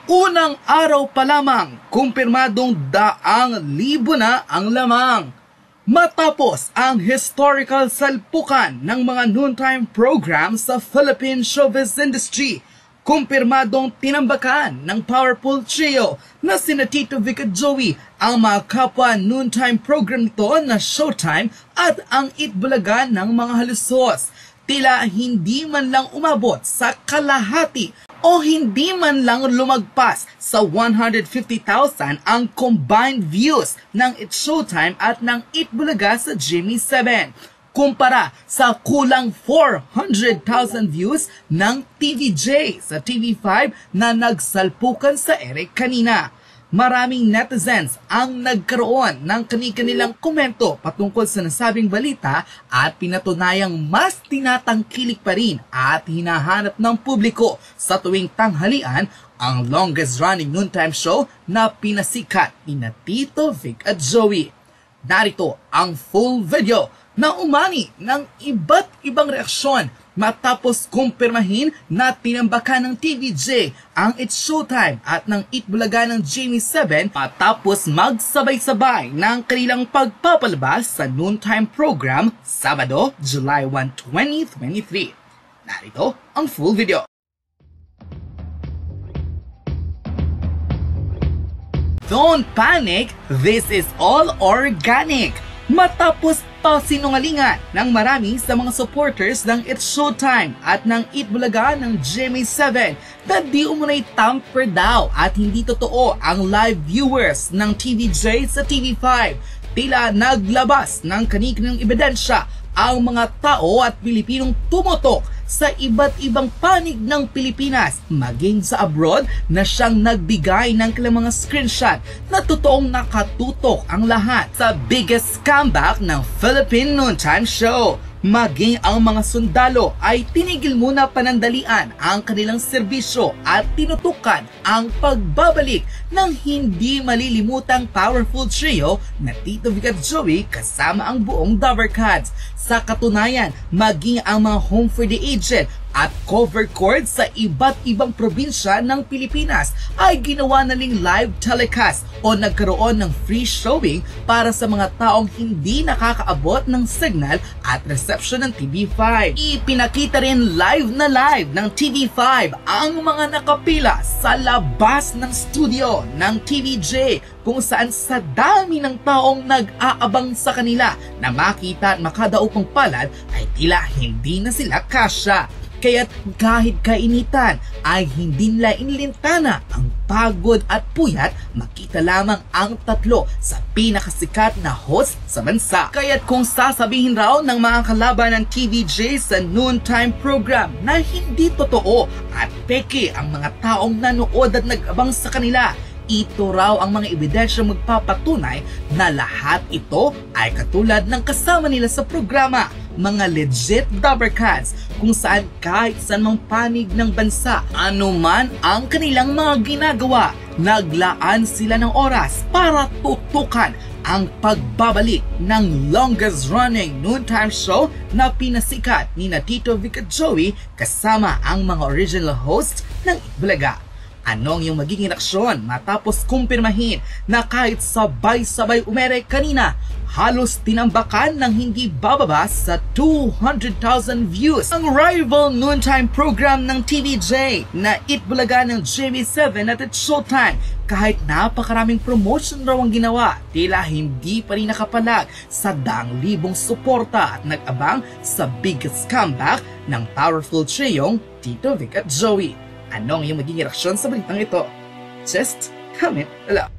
Unang araw pa lamang, kumpirmadong 100,000 na ang lamang. Matapos ang historical salpukan ng mga noontime program sa Philippine showbiz industry, kumpirmadong tinambakan ng powerful trio na sina Tito Vic at Joey ang mga kapwa noontime program nito na Showtime at ang Itbulaga ng mga halusos. Tila hindi man lang umabot sa kalahati o hindi man lang lumagpas sa 150,000 ang combined views ng It's Showtime at ng Itbulaga sa GMA7 kumpara sa kulang 400,000 views ng TVJ sa TV5 na nagsalpukan sa ere kanina. Maraming netizens ang nagkaroon ng kani-kanilang komento patungkol sa nasabing balita at pinatunayang mas tinatangkilik pa rin at hinahanap ng publiko sa tuwing tanghalian ang longest running noontime show na pinasikat ni Tito Vic at Joey. Narito ang full video na umani ng iba't ibang reaksyon matapos kumpirmahin na tinambakan ng TVJ ang It's Showtime at ng Itbulaga ng GMA7 matapos magsabay-sabay ng kanilang pagpapalabas sa noontime program Sabado, July 1, 2023. Narito ang full video. Don't panic, this is all organic. Matapos pasinungalingan ng marami sa mga supporters ng It's Showtime at ng Itbulaga ng GMA7 na di umunay tamper daw at hindi totoo ang live viewers ng TVJ sa TV5. Tila naglabas ng kani-kanilang ebidensya ang mga tao at Pilipinong tumotok sa iba't ibang panig ng Pilipinas, maging sa abroad na siyang nagbigay ng kanilang mga screenshot na totoong nakatutok ang lahat sa biggest comeback ng Philippine noontime show. Maging ang mga sundalo ay tinigil muna panandalian ang kanilang serbisyo at tinutukan ang pagbabalik ng hindi malilimutang powerful trio na Tito Vic at Joey kasama ang buong Dabarkads. Sa katunayan, maging ang mga Home for the Aged at cover chord sa iba't ibang probinsya ng Pilipinas ay ginawa na ring live telecast o nagkaroon ng free showing para sa mga taong hindi nakakaabot ng signal at reception ng TV5. Ipinakita rin live ng TV5 ang mga nakapila sa labas ng studio ng TVJ kung saan sa dami ng taong nag-aabang sa kanila na makita at makadaupang palad ay tila hindi na sila kasya. Kaya't kahit kainitan ay hindi nila inilintana ang pagod at puyat, makita lamang ang tatlo sa pinakasikat na host sa bansa. Kaya't kung sasabihin raw ng mga kalaban ng TVJ sa noontime program na hindi totoo at peke ang mga taong nanood at nag-abang sa kanila, ito raw ang mga ebidensya magpapatunay na lahat ito ay katulad ng kasama nila sa programa, mga legit Dabarkads kung saan kahit saan mang panig ng bansa, anuman ang kanilang mga ginagawa, naglaan sila ng oras para tutukan ang pagbabalik ng longest running noontime show na pinasikat ni Tito Vic at Joey kasama ang mga original host ng Itbulaga. Anong yung magiging reaksyon matapos kumpirmahin na kahit sabay-sabay umere kanina, halos tinambakan ng hindi bababa sa 200,000 views ang rival noontime program ng TVJ na Itbulaga ng GMA7 at It's Showtime. Kahit napakaraming promotion raw ang ginawa, tila hindi pa rin nakapalag sa 100,000 suporta at nag-abang sa biggest comeback ng powerful triyong Tito Vic at Joey. Anong yung magiging reaksyon sa balitang ito? Just comment below.